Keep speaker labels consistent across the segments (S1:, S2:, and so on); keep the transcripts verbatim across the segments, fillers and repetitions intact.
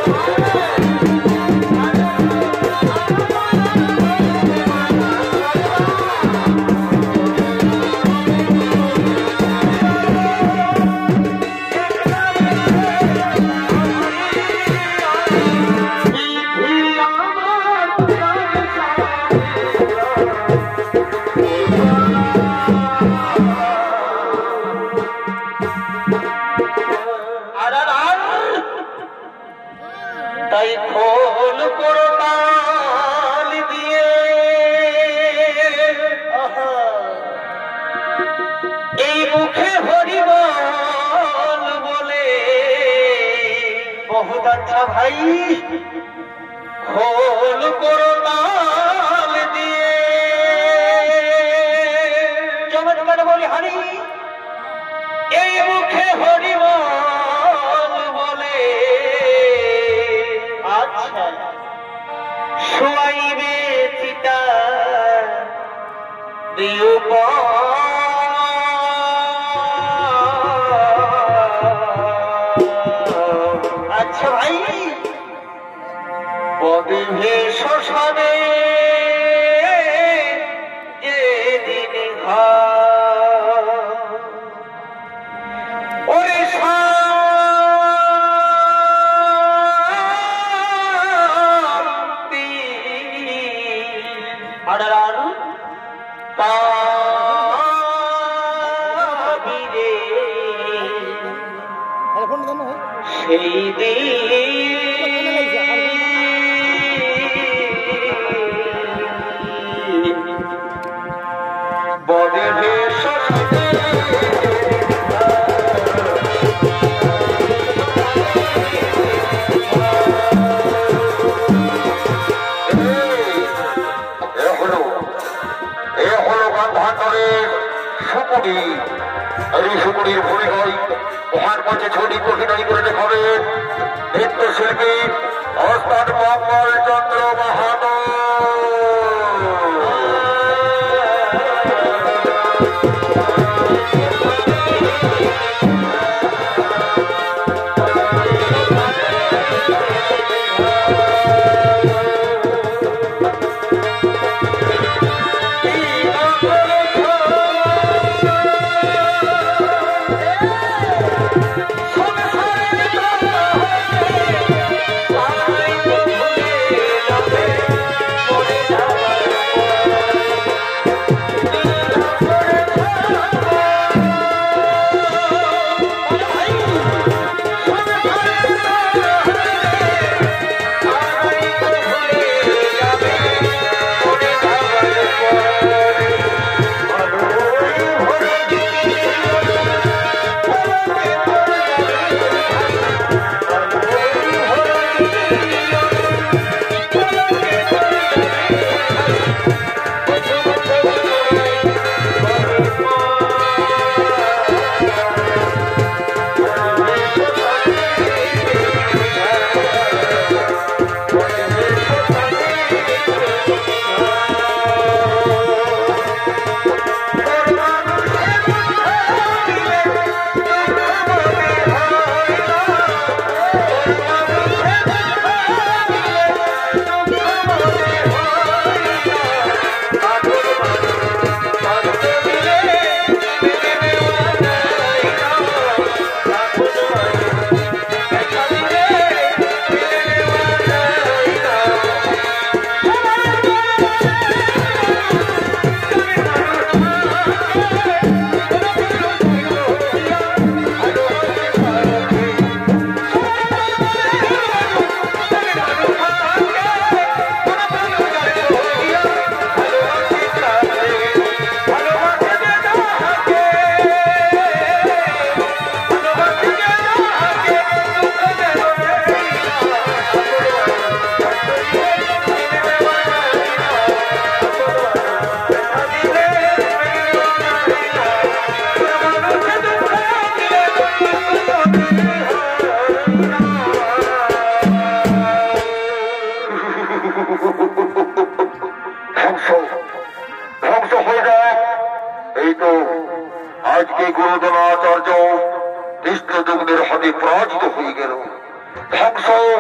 S1: আজকে গুরুদনাচার্য কৃষ্ণযুগ্নের হাতে পরাজিত হয়ে গেল। ধ্বংস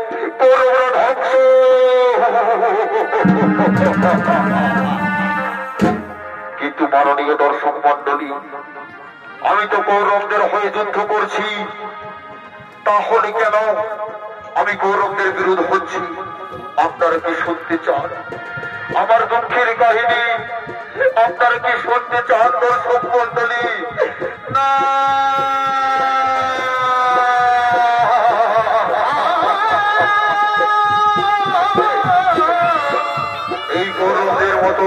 S1: কিন্তু মাননীয় দর্শক মন্ডলী, আমি তো কৌরবদের হয়ে যুদ্ধ করছি, তাহলে কেন আমি কৌরবদের বিরোধ হচ্ছি? আপনারা কি শুনতে চান আমার দুঃখের কাহিনী? আপনারা কি শুনতে চান দর্শক মন্ডলী? না, এই কৌরবদের মতো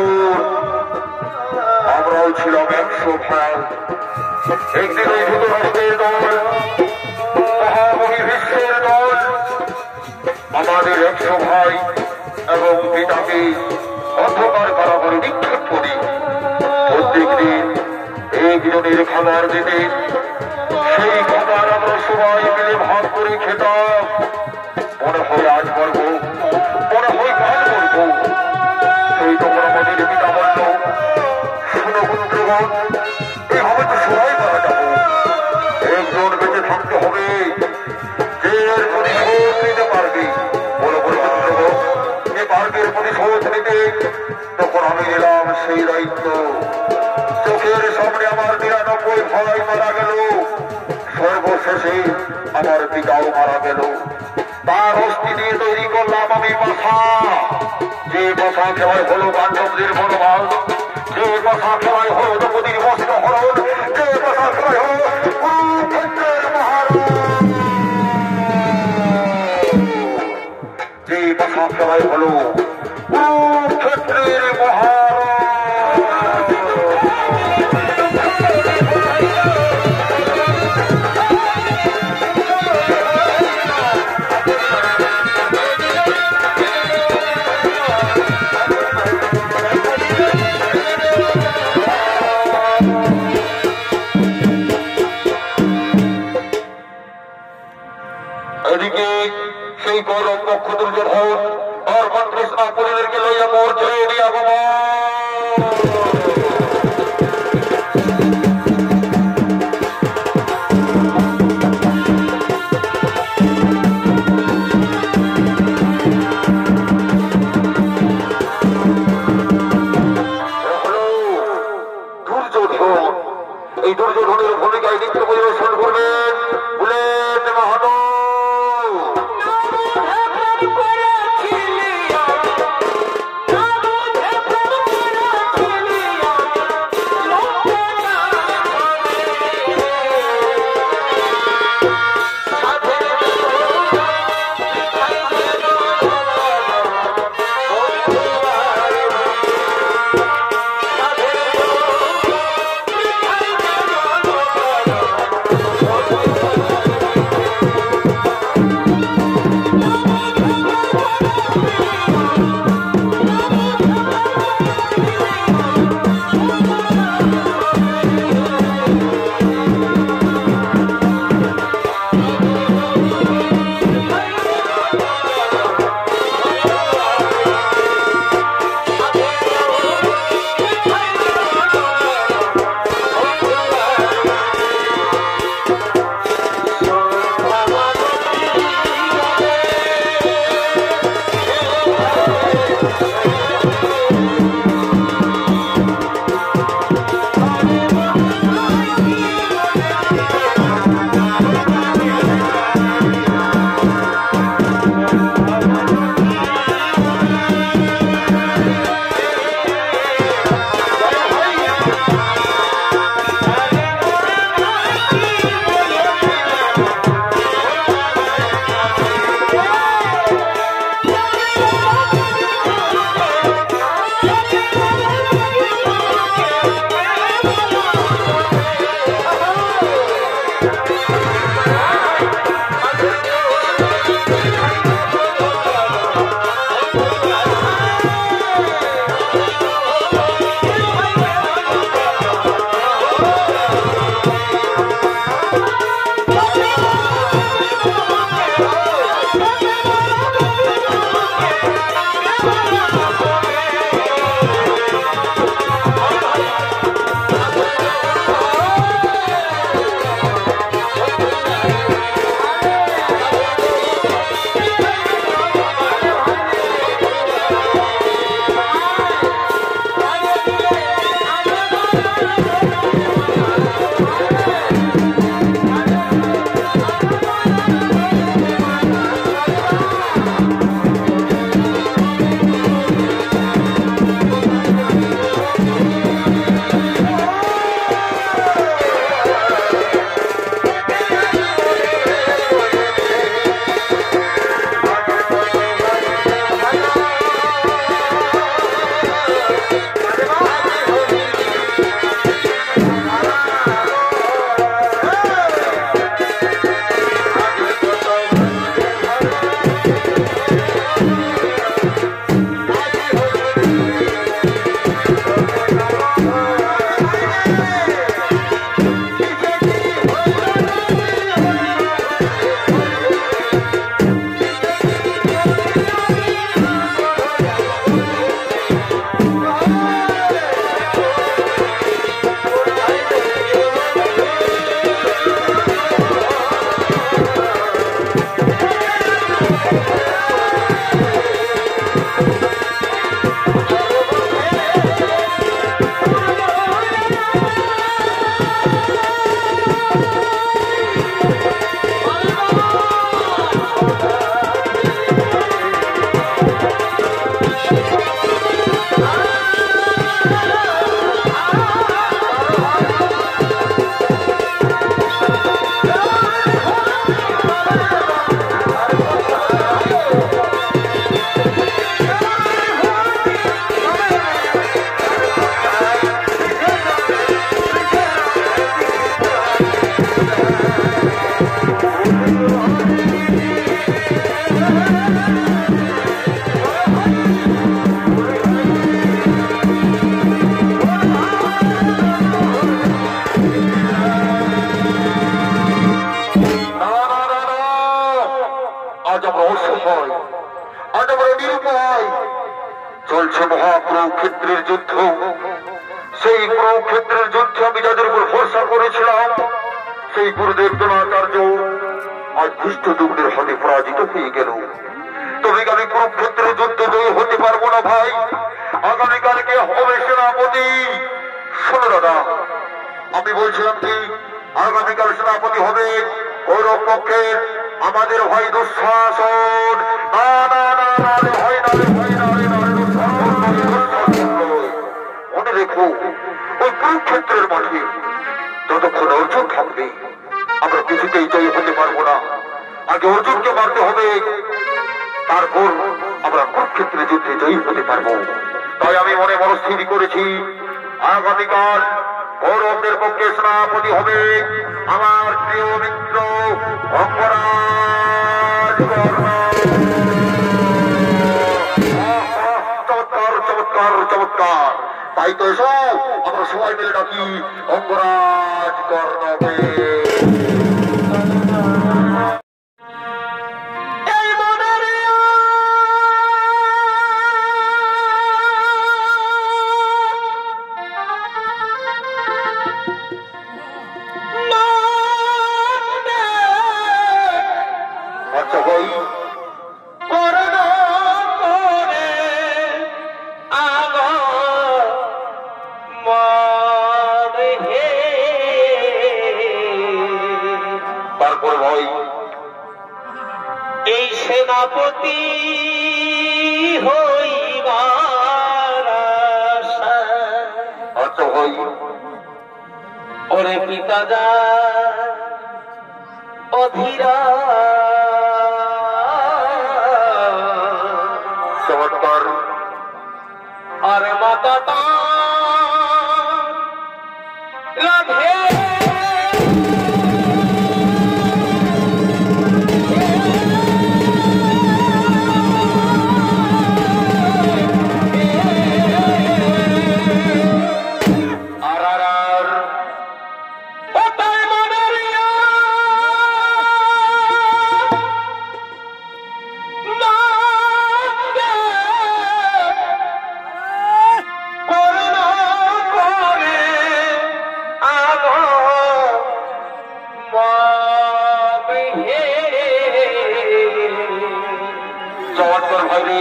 S1: আমরাও ছিলাম একশো ভাই। একদিন ওই ধৃতরাষ্ট্রের দল, মহামণি বিশ্বের দল, আমাদের একশো ভাই এবং পিতাকে অন্ধকার কারাগারে নিক্ষেপ করি। প্রত্যেক দিন একজনের খাবার দিতেন, সেই খাবার আমরা সবাই মিলে ভাগ করে খেতাম। মনে হয় আজ করব, মনে হয় কাল করব। সেই তখন আমাদের পিতা বলল, শুনো পুত্রগণ, এভাবে তো সবাই মারা যাবো, একজন বেঁচে থাকতে হবে, যে এর প্রতিশোধ নিতে পারবে। বলো বলো পুত্রগণ, যে পার্কের প্রতিশোধ নিতে। তখন আমি নিলাম সেই দায়িত্ব। চোখের সামনে আমার নিরানব্বই ভাই মারা গেল, সর্বশেষে আমার পিতাও মারা গেল। তার অস্থি দিয়ে তৈরি করলাম আমি বাসা। যে বাসা খেলায় হলো পাণ্ডবদের মনোভাব, যে বাসা খেলায় হলো দ্রৌপদীর বস্ত্র হরণ, যে বাসা খেলায় হলো কুরুক্ষেত্রের মহারণ, যে বাসা খেলায় হলো কুরুক্ষেত্রের মহারণ। এদিকে সেই গৌরব পক্ষ দুর্যোধন আর মন্ত্রিষ্ণা পুরীদেরকে লইয়া মোর ছেড়ে দিয়া দুর্যোধন, এই দুর্যোধনের ভূমিকায় নৃত্য পরিবেশন করবেন বুলেট মাহাতো। চলছে মহাকুরুক্ষেত্রের যুদ্ধ। সেই কুরুক্ষেত্রের যুদ্ধে আমি যাদের উপর ভরসা করেছিলাম সেই গুরুদেব দ্রোণাচার্য আজ ধৃষ্টদ্যুম্নের হাতে পরাজিত হয়ে গেল। তবে আমি কুরুক্ষেত্রের যুদ্ধ জয়ী হতে পারবো না ভাই। আগামীকালকে হবে সেনাপতি। শোনো দাদা, আমি বলছিলাম কি আগামীকাল সেনাপতি হবে কৌরব পক্ষের আমাদের ভাই দুঃশাসন। না না না না রে ভাই, না রে ভাই, না রে না রে দুঃশাসন, মনে রেখো ওই কুরুক্ষেত্রের মাঠে যতক্ষণ অর্জুন থাকবে আমরা কিছুতেই জয়ী হতে পারবো না। আগে অর্জুনকে মারতে হবে, তারপর আমরা কুরুক্ষেত্রের যুদ্ধে জয়ী হতে পারবো। তাই আমি মনে মনস্থির করেছি আগামীকাল কৌরবদের পক্ষে সেনাপতি হবে আমার প্রিয় মিত্র অঙ্গরাজ কর্ণ। চমৎকার চমৎকার চমৎকার। তাই তো এসো আমরা সবাই মিলে ডাকি অঙ্গরাজ কর্ণকে।
S2: এই সেনাপতি হইবার
S1: আচ্ছা ভাই,
S2: ওরে পিতা যা অধীরা
S1: চমৎকার।
S2: আর মাতাটা রাধে
S1: চমৎকার ভাই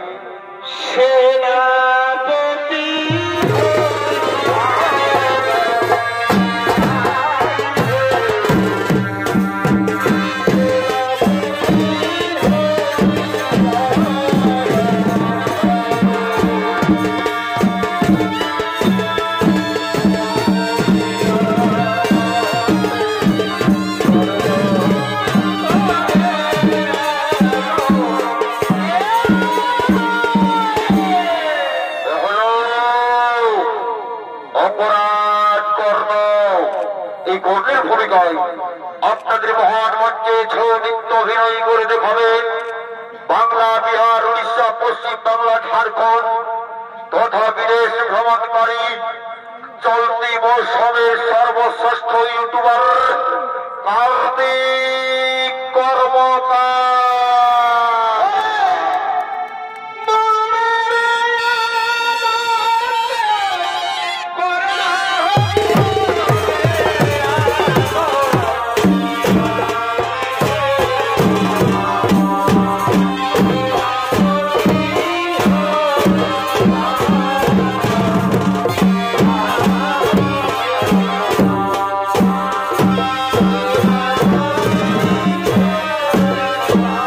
S2: সেনাপতি
S1: আপনাদের মহান মঞ্চে ছৌ নৃত্য অভিনয় করে দেখাবেন বাংলা, বিহার, উড়িষ্যা, পশ্চিম বাংলা, ঝাড়খণ্ড তথা বিদেশ ভ্রমণকারী চলতি মৌসুমের সর্বশ্রেষ্ঠ ইউটিউবার কার্তিক কর্মকার।
S2: Oh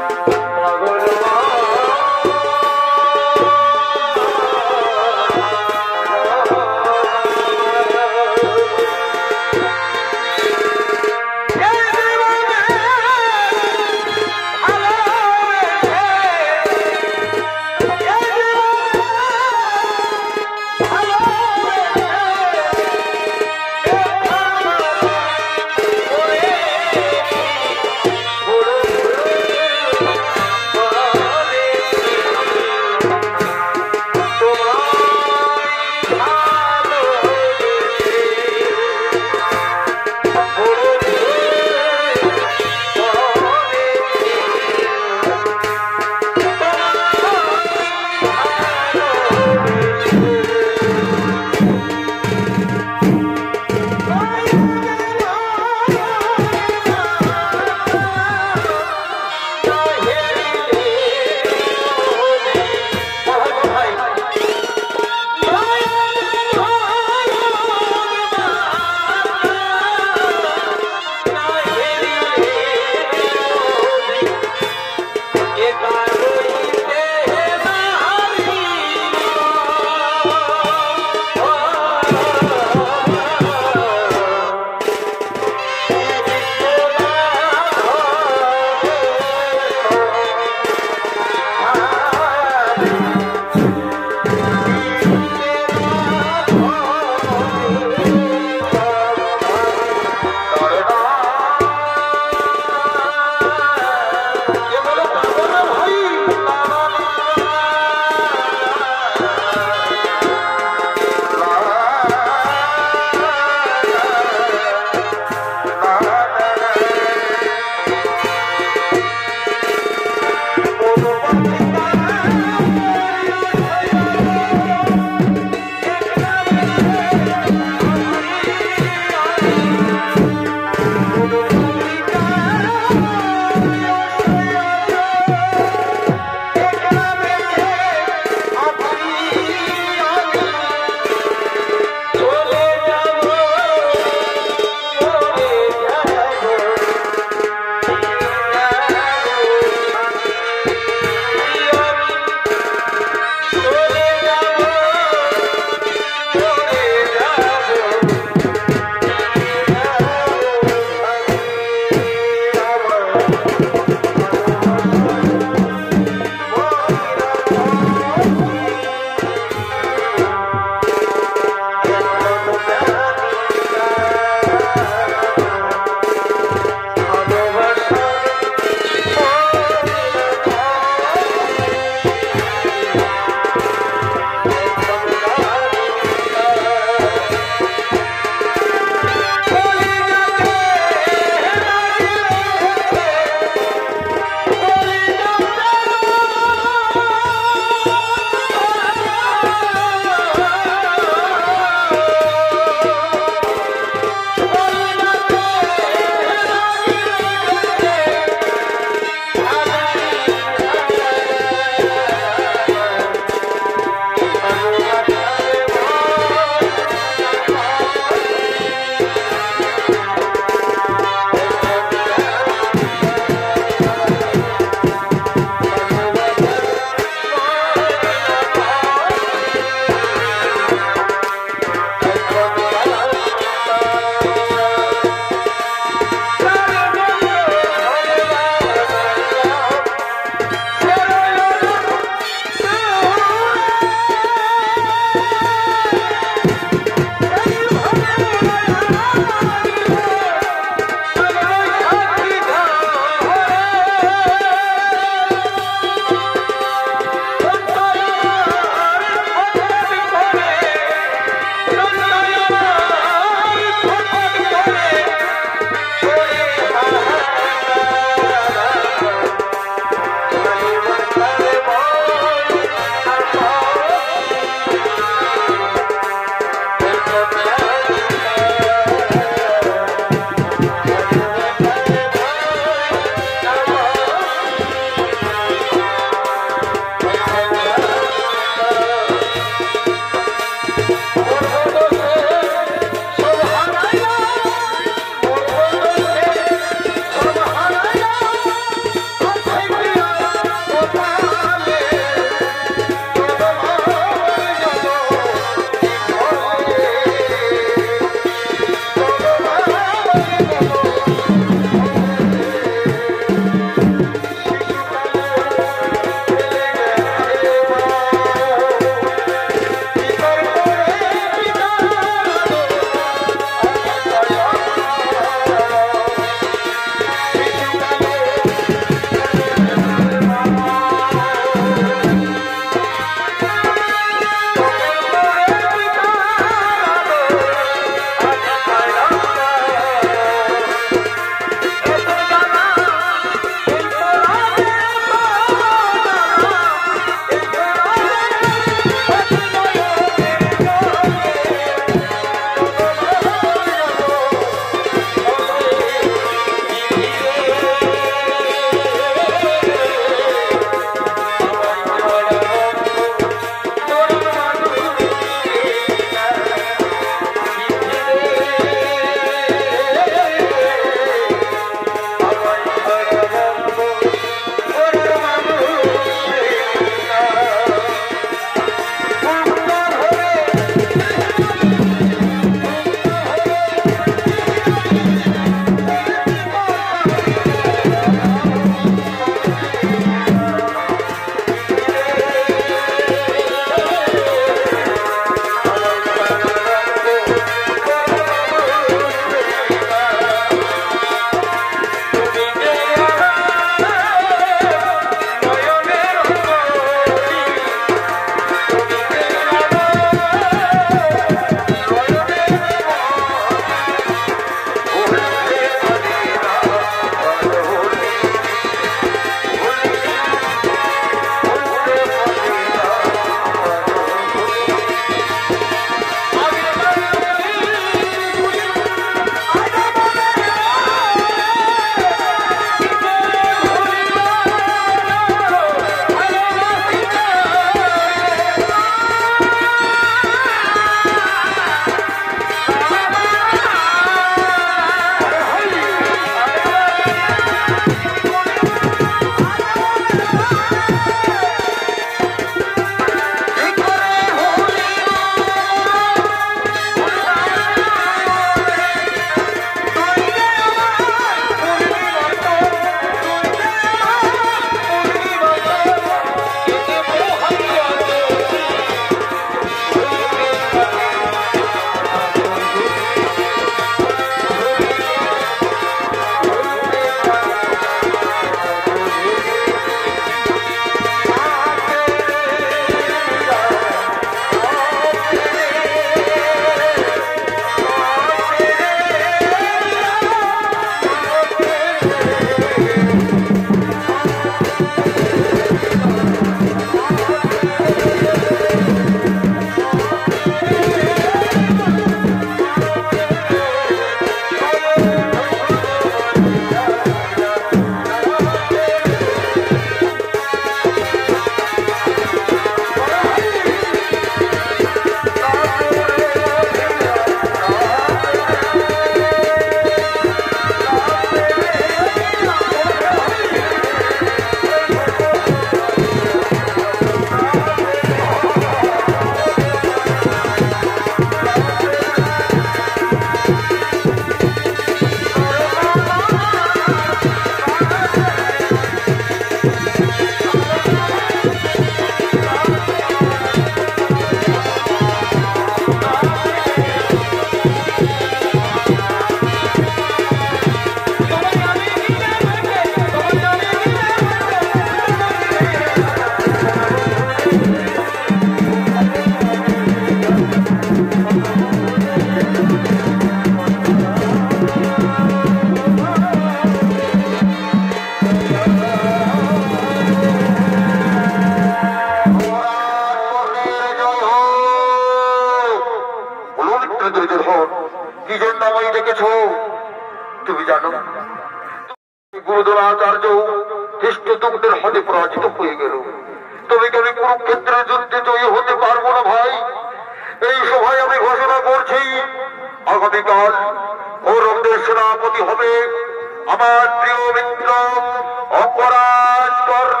S1: কিছু তুমি জানো? গুরুদ্রোণাচার্য ধৃষ্টদ্যুম্নের হাতে পরাজিত হয়ে গেল। তবে কি আমি কুরুক্ষেত্রের যুদ্ধে জয়ী হতে পারবো না ভাই? এই সভায় আমি ঘোষণা করছি, আগামীকাল কৌরবদের সেনাপতি হবে আমার প্রিয় মিত্র অপরাজ কর্ণ।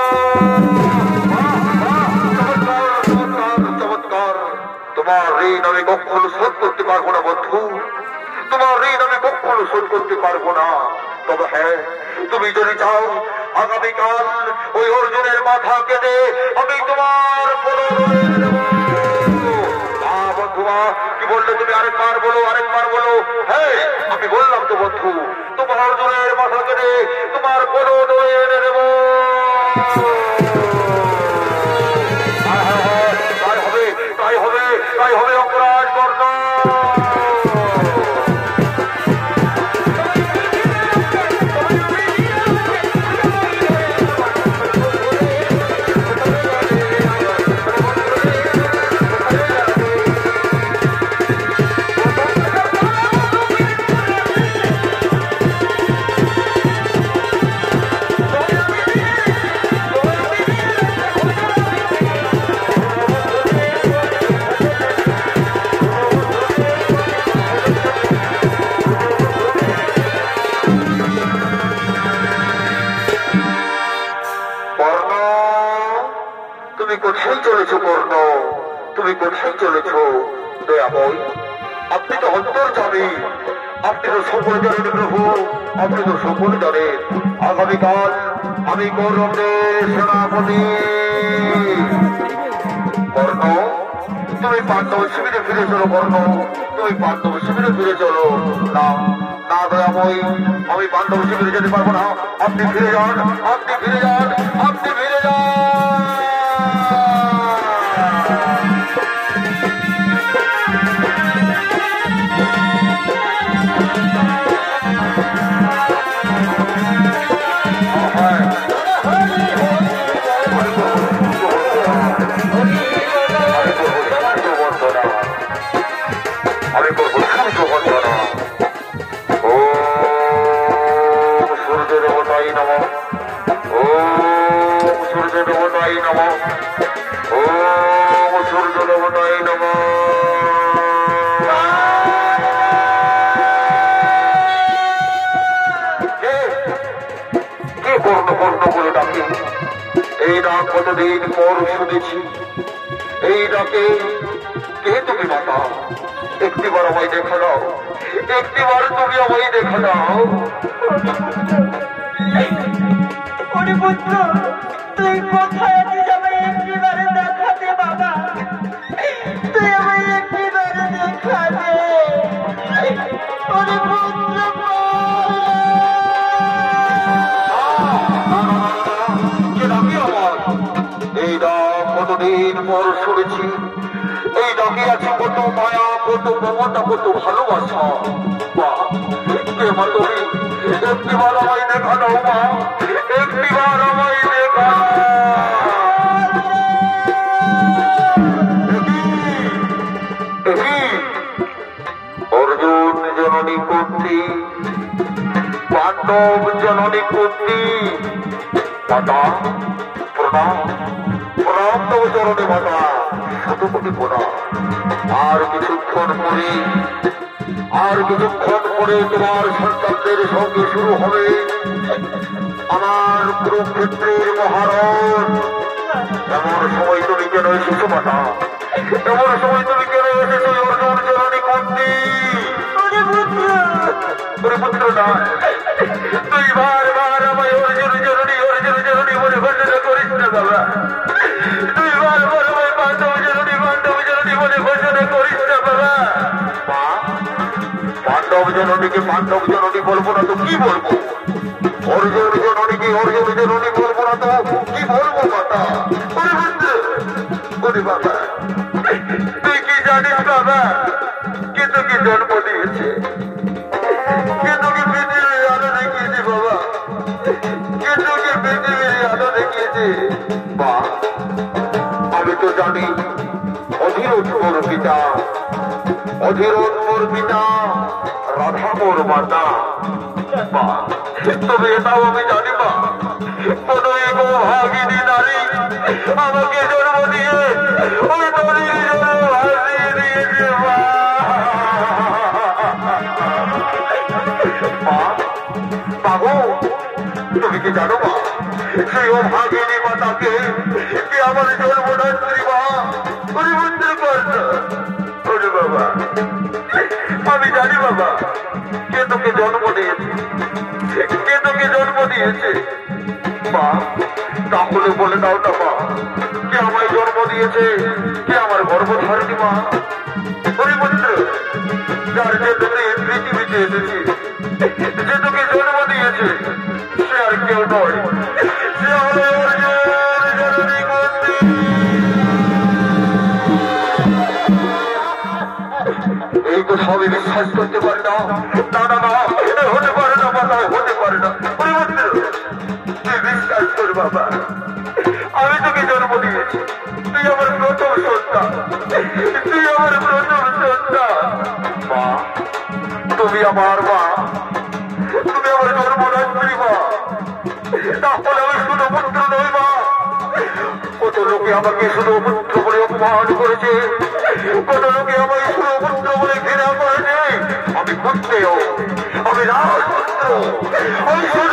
S1: চমৎকার! তোমার ঋণ আমি কখনো শোধ করতে পারবো না বন্ধু, তোমার ঋণ আমি কখনো শোধ করতে পারবো না। তবে হ্যাঁ, তুমি যদি চাও আগামীকাল ওই অর্জুনের মাথা কেটে আমি তোমার বন্ধুমা কি বললে তুমি? আরেকবার বলো, আরেকবার বলো। হ্যাঁ, আমি বললাম তো বন্ধু, তোমার অর্জুনের মাথা কেটে তোমার বলো এনে দেব। তাই হবে, তাই হবে, তাই হবে অপরাধ কর্ণ। কোথায় চলেছ কর্ণ? তুমি কোথায় চলেছ? দয়াময়, আপনি তো অন্তর্যামী, আপনি তো সকল জানেন প্রভু, আপনি তো সকল জানেন আগামীকাল আমি কৌরবদের সেনাপতি। কর্ণ, তুমি পাণ্ডব শিবিরে ফিরে চলো। কর্ণ, তুমি পাণ্ডব শিবিরে ফিরে চলো। না না দয়াময়, আমি পাণ্ডব শিবিরে যেতে পারবো না। আপনি ফিরে যান, আপনি ফিরে যান, আপনি ফিরে যান। আমি করবো সূর্য বন্দনা। ও সূর্য দেবতাই নমঃ, ও সূর্য দেবতাই নমঃ, ও সূর্য দেবতাই নমঃ। কে কর্ণ কর্ণ বলে ডাকে? এই ডাক কতদিন পর শুনেছি। এই ডাকে কে তুমি মাতা? একটিবার আমায় দেখা দাও, একটিবার তুমি আমায় দেখা দাও।
S3: পুত্র, তুই কোথায় আছিস? আমায় একটিবারে দেখা দে বাবা, তুই আমায় একটিবারে দেখা দে।
S1: এই ডাক কতদিন পর শুনেছি। এই ডাকে আছে কত মায়া, কত মমতা, কত ভালোবাসা। মা তুমি একটিবার আমায় দেখা দাও, মা একটিবার আমায় দেখা। অর্জুন জননী কুন্তি, পাণ্ডব জননী কুন্তি, মাতা প্রণাম, প্রণাম তব চরণে মাতা, শতকোটি প্রণাম। আর কিছুক্ষণ পরে, আর কিছুক্ষণ পরে তোমার সন্তানদের সঙ্গে শুরু হবে আমার কুরুক্ষেত্রের মহারণ। এমন সময় তুমি কেন এসেছো মাতা? এমন সময় তুমি কেন এসেছো অর্জুন জননী কুন্তি? পুত্র না, তুই বারবার আমায় অর্জুন জননী, অর্জুন জননী বলে ঘোষণা করিস না বাবা। তুই বারবার আমায় পাণ্ডব জননী, পাণ্ডব জননী বলে ঘোষণা করিস না বাবা। মা, পাণ্ডব জননীকে পাণ্ডব জননী বলবো না তো কি বলবো? অর্জুন জননীকে অর্জুন জননী বলবো না তো কি বলবো মাতা? ওরে বাবা, তুই কি জানিস বাবা? কিন্তু কি জন্ম দিয়েছে, কিন্তু কি পৃথিবীর আলো দেখিয়েছে বাবা, কিন্তু কি পৃথিবীর আলো দেখিয়েছে। বা আমি তো জানি অধীর তোর পিতা, অধীরন মোর পিতা, রাধা মোর মাতা। মা, তবে এটাও আমি জানি মা, কোন এক ভাগিনী নারী আমাকে জন্ম দিয়ে ওই নদীর জন্য ভাসিয়ে দিয়েছে। মা, বাবু, তুমি কি জানো মা, সেই অভাগিনী মাতাকে কে আমার জন্মদাত্রী মা পরিবর্তন করত? ওরে বাবা, আমি জানি বাবা, কে তোকে জন্ম দিয়েছে, কে তোকে জন্ম দিয়েছে। মা, তাহলে বলে দাও না মা, কে আমায় জন্ম দিয়েছে, কে আমার গর্ভধারিণী মা? পরিপুত্র, যার যে তোকে পৃথিবীতে এসেছে, যে তোকে জন্ম দিয়েছে, সে আর কেউ নয়, সে হলো জননী মন্ত্রী। এই কথা আমি বিশ্বাস করতে পারি না। না না না, হতে পারে না বাবা, হতে পারে না। পরিবর্তন, তুই বিশ্বাস কর বাবা, আমি তোকে জন্ম দিয়েছি, তুই আমার প্রথম সন্তান, তুই আমার প্রথম সন্তান। মা, তুমি আমার মা, তুমি আমার জন্মদাত্রী মা, তাহলে আমি শুধু পুত্র নই মা। কত লোকে আমাকে শুধু পুত্র বলে অপমান করেছে, কত লোকে আমাকে শুধু পুত্র বলে ঘৃণা করেছে। আমি পুত্রেও, আমি রাজপুত্র, আমি শুধু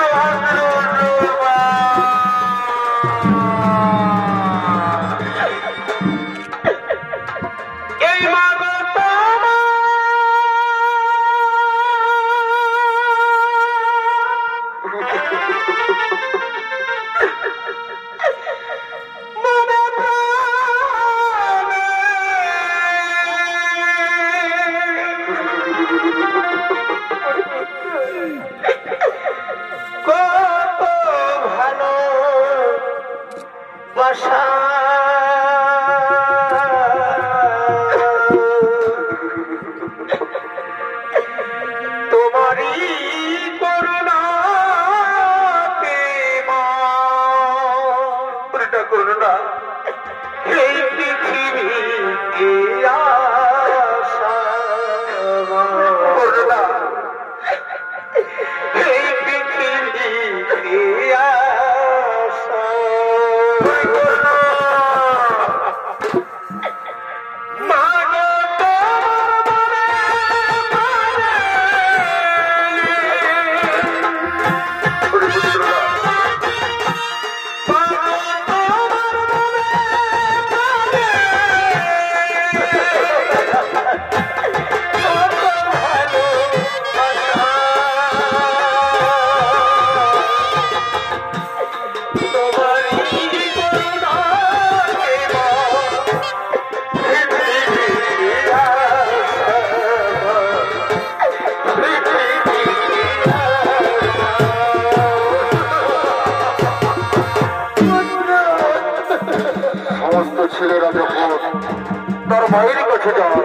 S1: ছেলেরা যখন তার মায়ের কাছে যায়,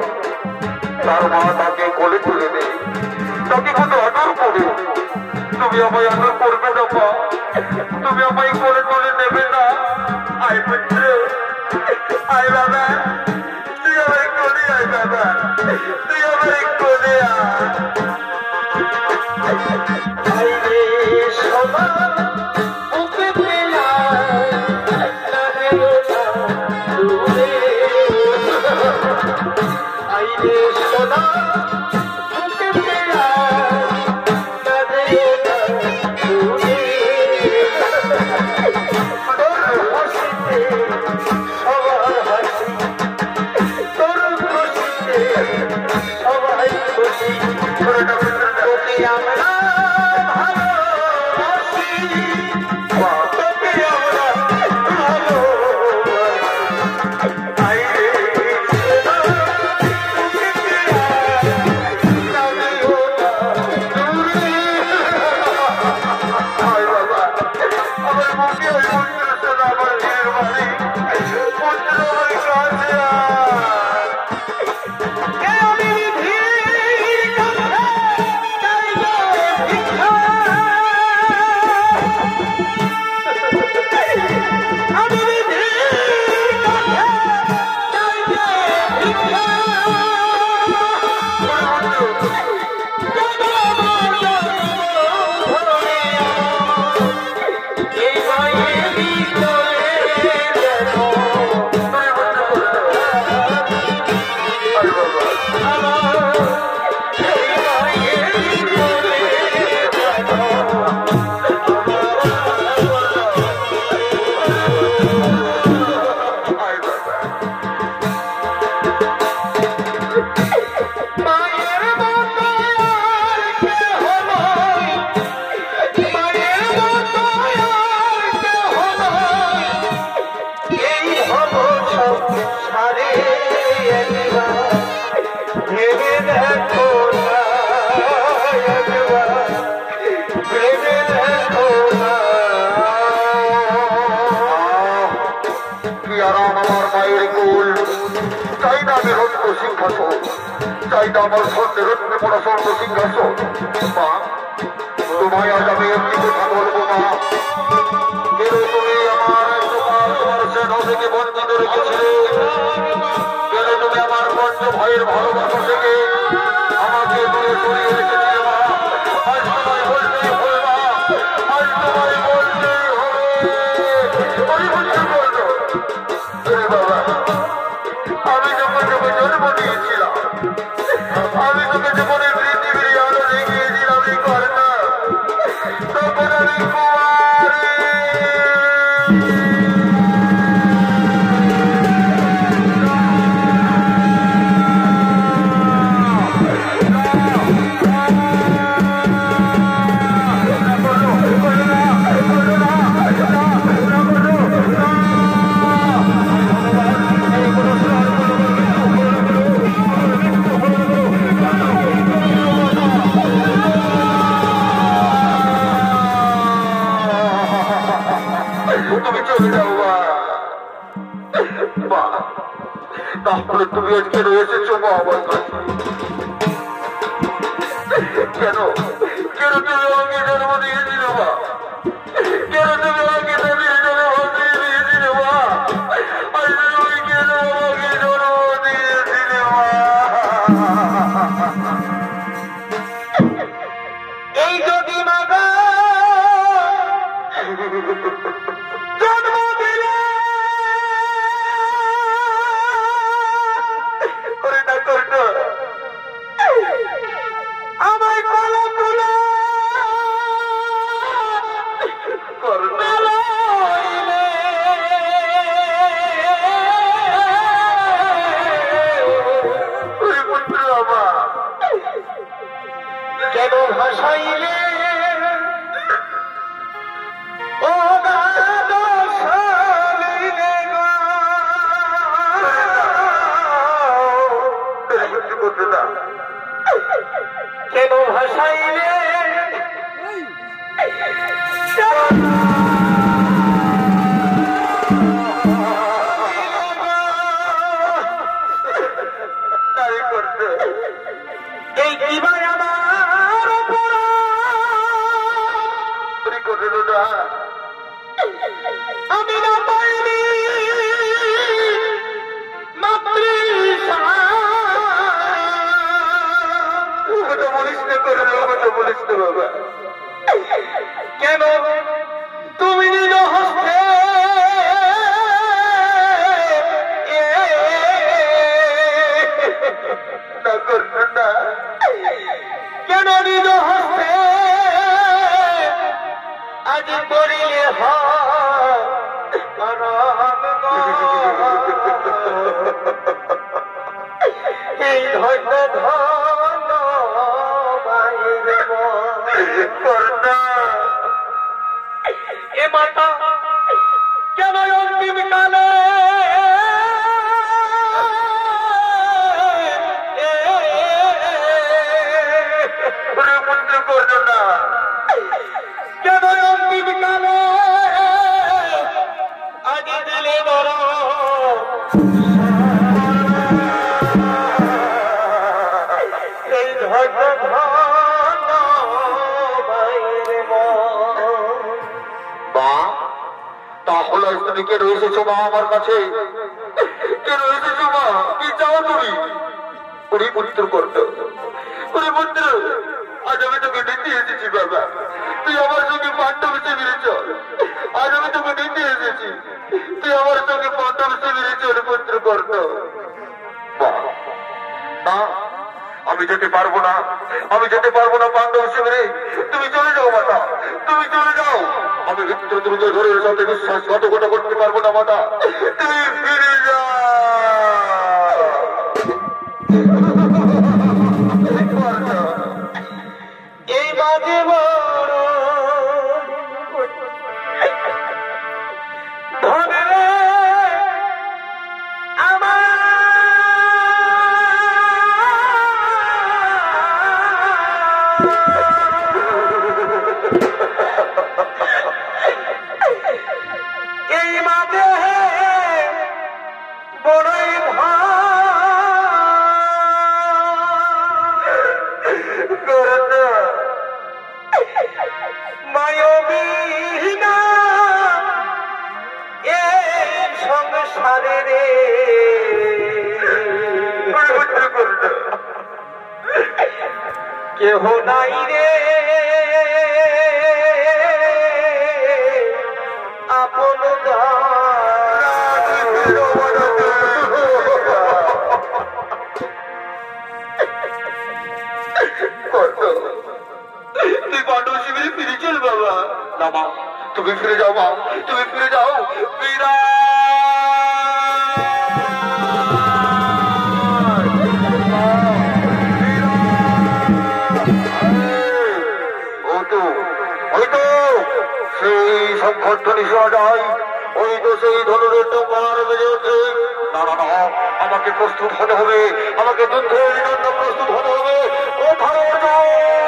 S1: তার মা তাকে কোলে তুলে দেয়, তাকে কত আদর করে। তুমি আমায় আদর করবে না মা, তুমি আমায় কোলে তুলে নেবে না? আয় পুত্র, আয় বাবা, তুই আমার কোলে আয় বাবা, তুই আমার কোলে আয়।
S3: আমরা
S1: সিংহাসন, চাই না আমার স্বর্ণের রত্নে পড়া স্বর্ণ সিংহাসন। মা, তোমায় আজ আমি একটি কথা বলবো মা। কেন তুমি আমার তোমার সেনা থেকে বঞ্চিত রেখেছিলে? কেন তুমি আমার পঞ্চ ভাইয়ের ভালোবাসা থেকে আমাকে দূরে সরিয়ে রেখেছিলে মা? আজ তোমায় বলতেই হবে মা, আজ তোমায় বলতেই হবে। পরিবর্তন করলো বাবা, আমি যখন তোকে জন্ম দিয়েছিলাম, আমি তোকে যখন পৃথিবীর আলো দেখিয়েছিলাম এই কর্ণা, তখন আমি কুমারী। তুমি চলে যাও মা। মা, তাহলে তুমি আজকে এসেছো মা আমার কাছে? কেন কেন তুমি আমাকে জন্ম দিয়েছিল মা? কেন তুমি আমাকে নদীর জলে ভাসিয়ে দিয়েছিল মা? আজ তুমি কেন আমাকে জন্ম দিয়েছিলে মা?
S3: এই যদি মাগা জন্ম দিলে
S1: ওরে না করতো,
S3: আমায় কলা তুলে
S1: করতো
S3: লইলে
S1: ওরে পুত্র বাবা,
S3: কেন ভাসাইলে ও গাদ সালিনে গো,
S1: কিছু করতে না।
S3: কেন ভাসাইলে
S1: তাই করতো
S3: এই কিবাই আমার অপরাধ,
S1: করতো না।
S3: আমি না পাইনি মাতৃ
S1: কথা বলিস না করে, কথা বলিস না বাবা।
S3: কেন তুমি নিজ হস্তে
S1: না করতো না।
S3: কেন নিজ হস্তে আজ করিলে এই ধৈর্য ধন
S1: করতো
S3: এ মাতা কেন অন্তিম কালে
S1: ওরে পুত্র করতো না।
S3: কেন অন্তিম কালে আজ দিলে বড় এই ধৈর্য ধন
S1: মা, তাহলে আজ তুমি কেন এসেছো মা আমার কাছে? কেন এসেছো মা? কি চাও তুমি? ওরে পুত্র করতো, ওরে পুত্র, আজ আমি তোকে নিতে এসেছি বাবা। তুই আমার সঙ্গে পাণ্ডব শিবিরে চল। আজ আমি তোকে নিতে এসেছি, তুই আমার সঙ্গে পাণ্ডব শিবিরে চল পুত্র করতো। মা, না, আমি যেতে পারবো না, আমি যেতে পারবো না পাণ্ডব শিবিরে। তুমি চলে যাও মাতা, তুমি চলে যাও। আমি মিত্র দুর্যোধনের সাথে বিশ্বাসঘাতকতা করতে পারবো না মাতা, তুমি ফিরে যাও।
S3: এই বাজে বড় ধনে রে আমার এই মাঝে বড়ই ভাই
S2: কেহ নাই রে আপন
S1: তুই পাণ্ডব শিবিরে ফিরে চল বাবা। না মা, তুমি ফিরে যাও মা, তুমি ফিরে যাও। বীরা সেই সংঘর্ষণী শোনা যায়, ওই তো সেই ধনুরের টঙ্কার বেজে উঠছে। না না না, আমাকে প্রস্তুত হতে হবে, আমাকে যুদ্ধের জন্য প্রস্তুত হতে হবে। কোথায় যাও?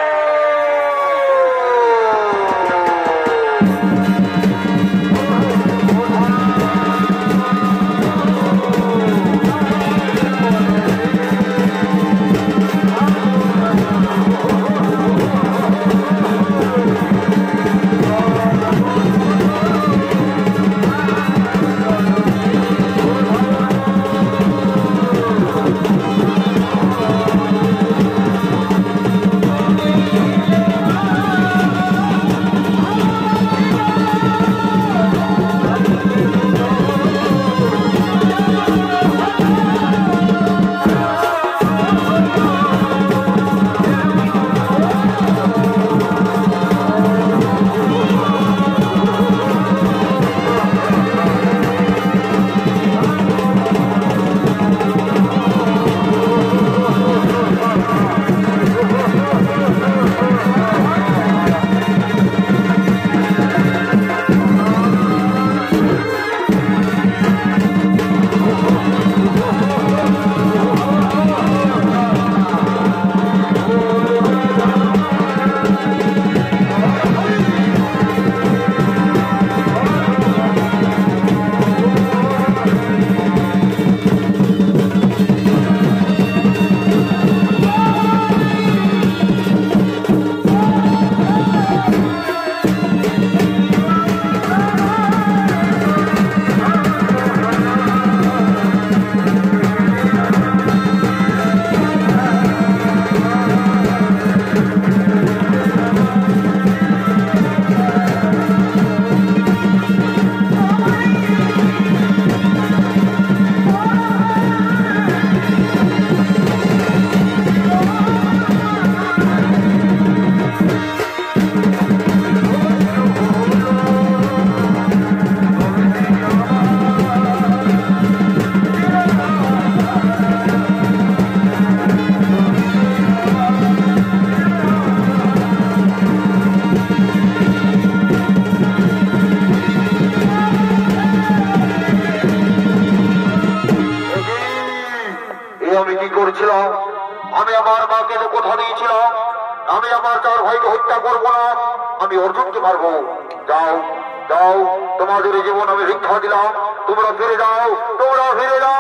S1: আমি আমার মাকে যে কথা দিয়েছিলাম, আমি আমার চার ভাইকে হত্যা করবো না, আমি অর্জুনকে মারবো। যাও যাও, তোমাদের জীবন আমি ভিক্ষা দিলাম, তোমরা ফিরে যাও, তোমরা ফিরে যাও।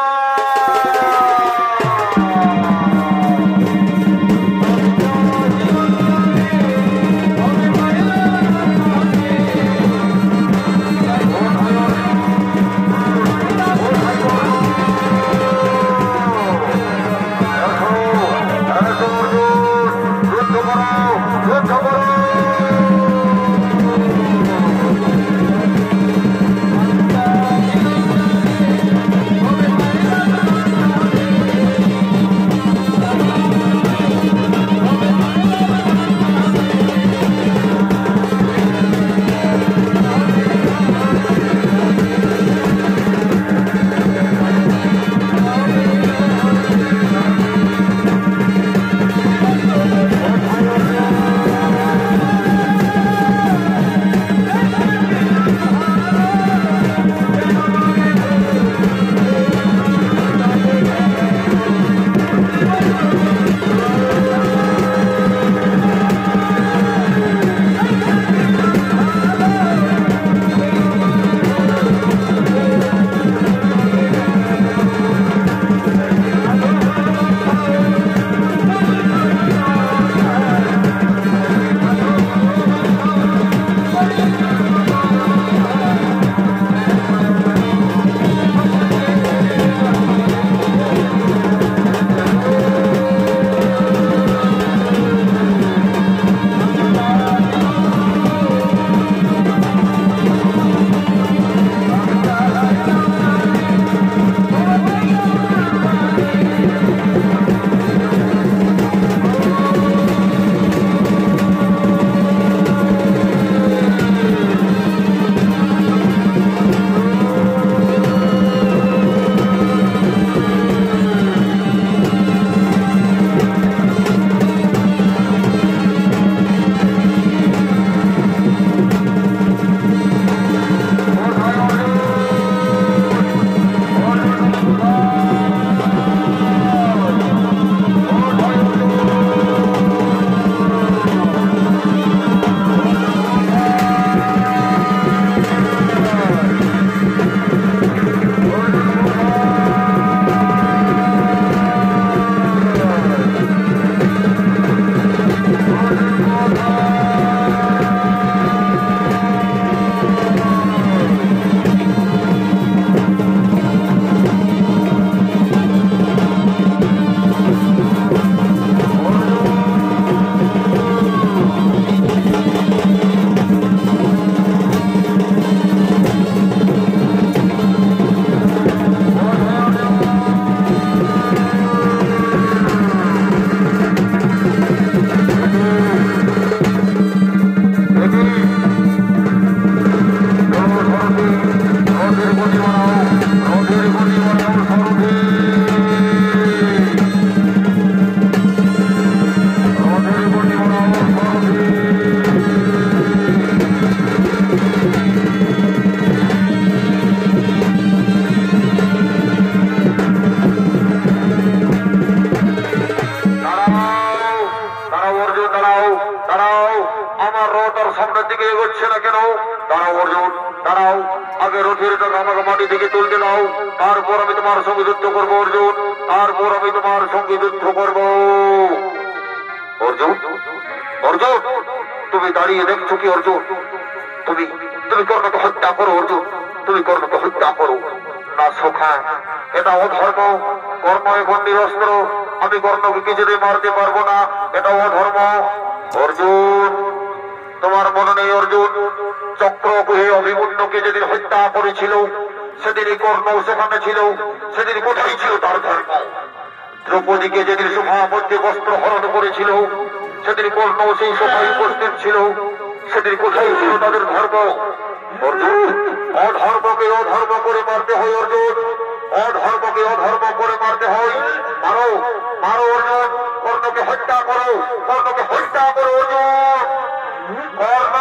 S1: দাঁড়াও, আগে রথের টাকা আমাকে মাটি থেকে তুলতে দাও, তারপর আমি তোমার সঙ্গে যুদ্ধ করবো অর্জুন, তারপর আমি তোমার সঙ্গে যুদ্ধ করবো। অর্জুন, অর্জুন, তুমি দাঁড়িয়ে দেখছো কি অর্জুন? তুমি তুমি কর্ণকে হত্যা করো অর্জুন, তুমি কর্ণকে হত্যা করো না সখা, এটা অধর্ম। কর্ণ এখন নিরস্ত্র, আমি কর্ণকে কিছুতেই মারতে পারবো না, এটা অধর্ম। অর্জুন, তোমার মনে নেই অর্জুন, চক্রকুহে অভিমন্যুকে যেদিন হত্যা করেছিল সেদিনই কর্ণ সেখানে ছিল, সেদিন কোথায় ছিল তার ধর্ম? দ্রৌপদীকে যেদিন সভা মধ্যে বস্ত্র হরণ করেছিল সেদিন কর্ণ সেই সভায় উপস্থিত ছিল, সেদিন কোথায় ছিল তাদের ধর্ম? অর্জুন, অধর্মকে অধর্ম করে মারতে হয় অর্জুন, অধর্মকে অধর্ম করে মারতে হয়। মারো, মারো অর্জুন, কর্ণকে হত্যা করো, কর্ণকে হত্যা করো অর্জুন। কর্ণ,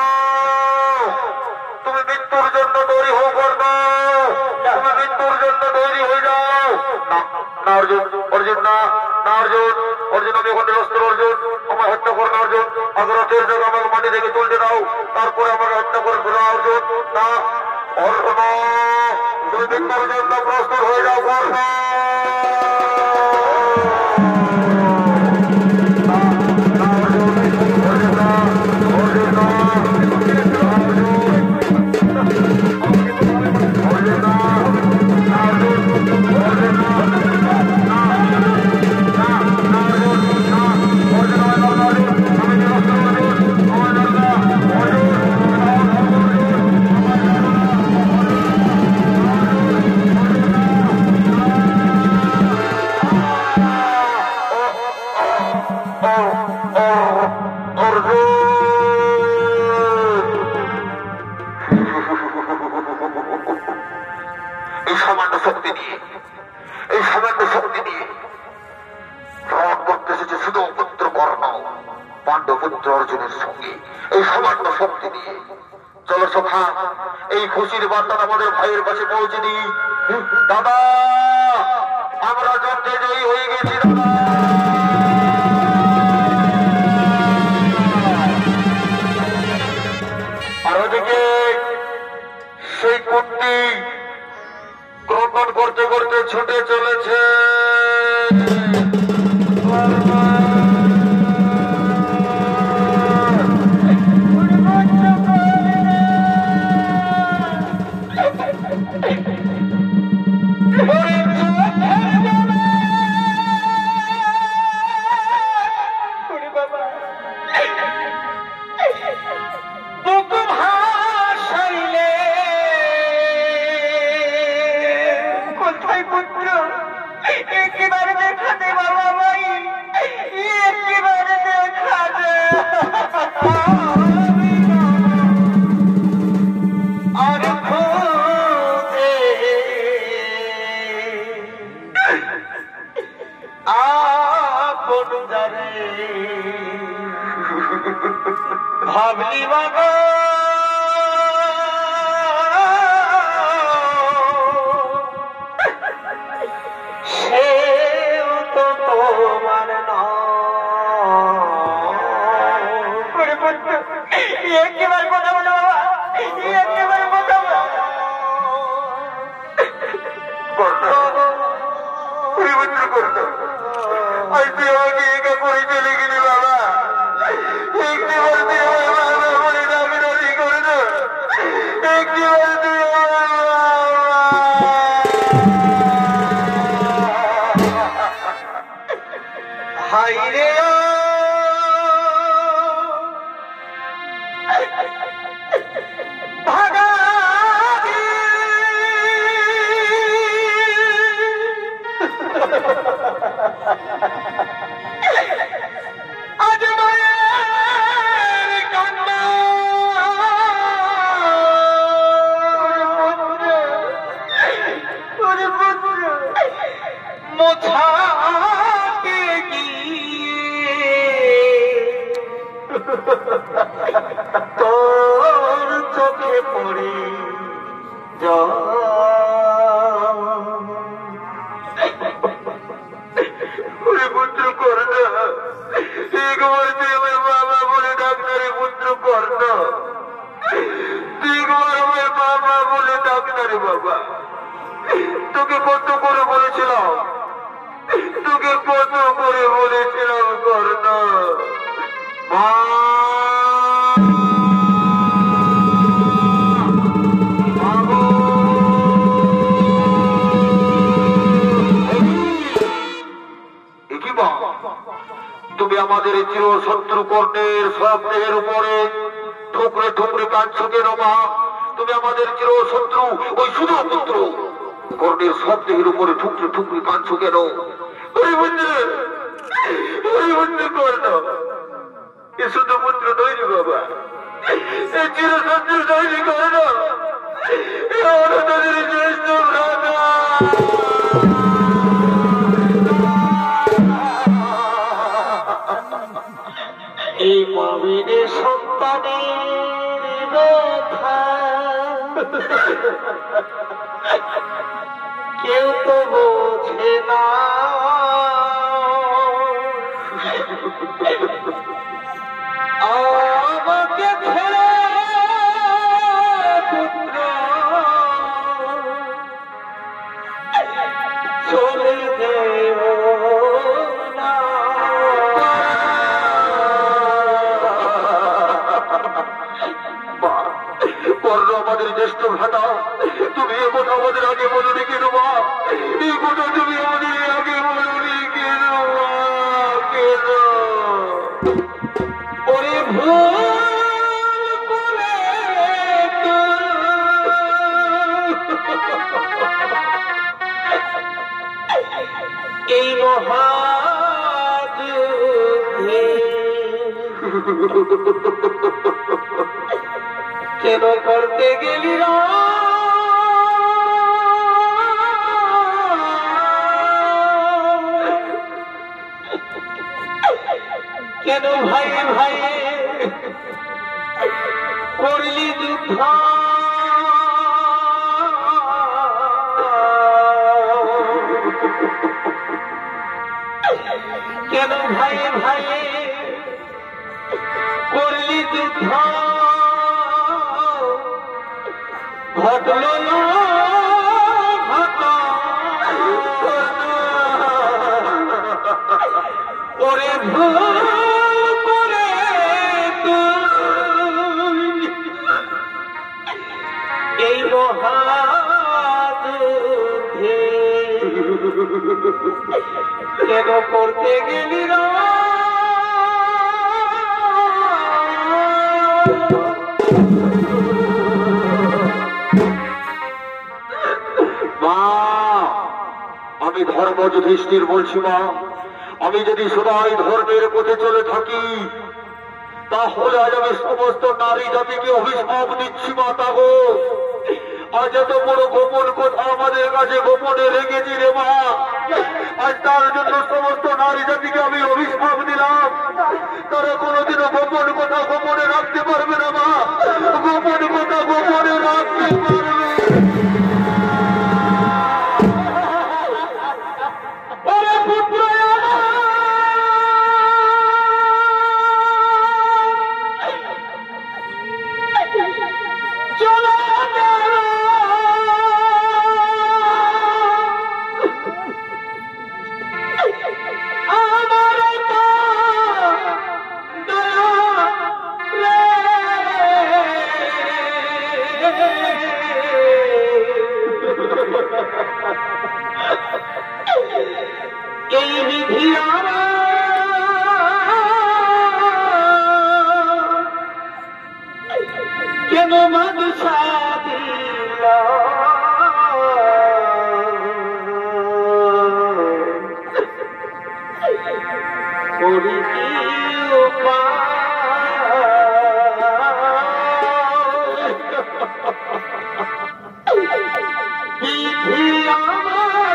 S1: তুমি মৃত্যুর জন্য তৈরি হও কর্ণ, তুমি মৃত্যুর জন্য তৈরি হয়ে যাও। না অর্জুন, অর্জুন না, না অর্জুন, অর্জুন আমি এখন নিরস্ত্র অর্জুন, আমায় হত্যা করো না অর্জুন, আগে রথের জায়গা আমাকে মাটি থেকে তুলতে দাও, তারপরে আমাকে হত্যা করে ফেরা অর্জুন। না অর্জুন, তুমি মৃত্যুর জন্য প্রস্তুত হয়ে যাও কর্ণ। এই সামান্য শক্তি দিয়ে, এই সামান্য শক্তি দিয়ে রণ করতে এসেছে শুধু পুত্র কর্ণ পাণ্ডব পুত্র অর্জুনের সঙ্গে, এই সামান্য শক্তি দিয়ে। চলো সখা, এই খুশির বার্তা আমাদের ভাইয়ের কাছে পৌঁছে দিই। দাদা, আমরা যুদ্ধে জয়ী হয়ে গেছি দাদা। আর ওদিকে সেই কুন্তি ক্রন্দন করতে করতে ছুটে চলেছে।
S2: একেবারে দেখা দে বাবা ভাই, একেবারে দেখা দে। আর খোঁজে আপন যারে ভাবলি বাবা, সেও তো তোমার একেবার কথা বলো বাবা, একেবার কথা বলো। আজ তুই আমাকে একা করে চলে গেলি বাবা, একটিবার তুই আমার বাবা বলে দাবি দাবি করে না, একটিবার তুই হাই রে ভাগা আজ মায়ের কান্না মোছাকে তোর চোখে পড়ে পুত্র কর না, একবার তুই আমার বাবা বলে ডাক্তারে পুত্র কর না, তুই আমার বাবা বলে ডাক না রে বাবা। তোকে কত করে বলেছিলাম, তোকে কত করে বলেছিলাম কর্ণ। মা তুমি আমাদের চির শত্রু কর্ণের সব দেহের উপরে ঠুকরে ঠুকরে কাঁদছো কেন মা? তুমি আমাদের চির শত্রু ওই শুধু পুত্র কর্ণের সব দেহের উপরে ঠুকরে ঠুকরে কাঁদছো কেন? ওই বন্ধু ওই বন্ধু কর্ণ এ শুধু পুত্র তৈরি বাবা, এ চির শত্রু তৈরি কর্ণ, এ আমাদের জ্যেষ্ঠ ভ্রাতা। এই মামিনের সন্তানের ব্যথা কেউ তো বোঝে না। আমাকে ছেড়ে পুত্র চলে যেও না। আমাদের জ্যেষ্ঠ ভ্রাতা, তুমি এ কথা আমাদের আগে বলনি কেন মা? এই কথা তুমি আমাদের আগে বলনি কেন মা? কেন ওরে ভুল করে এই মহাযুদ্ধে কেন করতে গেলি রা? কেন ভাই ভাই করলি যুদ্ধ? কেন ভাই ভাই করলি যুদ্ধ? ঘটল না ঘটা ওরে ভুল করে এই মহাযুদ্ধে কেন করতে গেলি রা? আমি ধর্ম যুধিষ্ঠির বলছি মা, আমি যদি সদাই ধর্মের পথে চলে থাকি তাহলে আজ আমি সমস্ত নারী জাতিকে অভিশাপ দিচ্ছি মা। তাগো আজ এত বড় গোপন কথা আমাদের কাছে গোপনে রেখেছি রে মা, আজ তার জন্য সমস্ত নারী জাতিকে আমি অভিশাপ দিলাম। তারা কোনোদিনও গোপন কথা গোপনে রাখতে পারবে না মা, গোপন কথা গোপনে রাখতে পারবে। এই বিধি কেন মানুষ দিল? করি কি বিধি আমার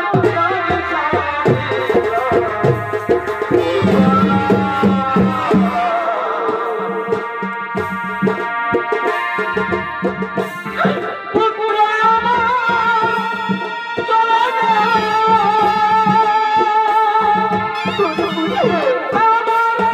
S2: আমার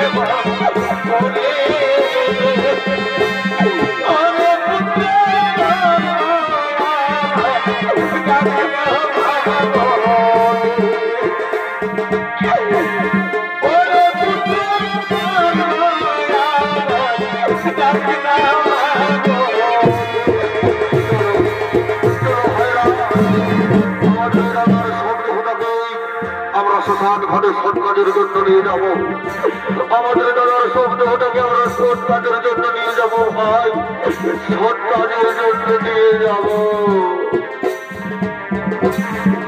S2: শ্মশান ঘাটে সৎকাজের জন্য নিয়ে যাব। আমাদের দাদার শব্দটাকে আমরা সৎকাজের জন্য নিয়ে যাব ভাই, সৎকাজের জন্য নিয়ে যাব।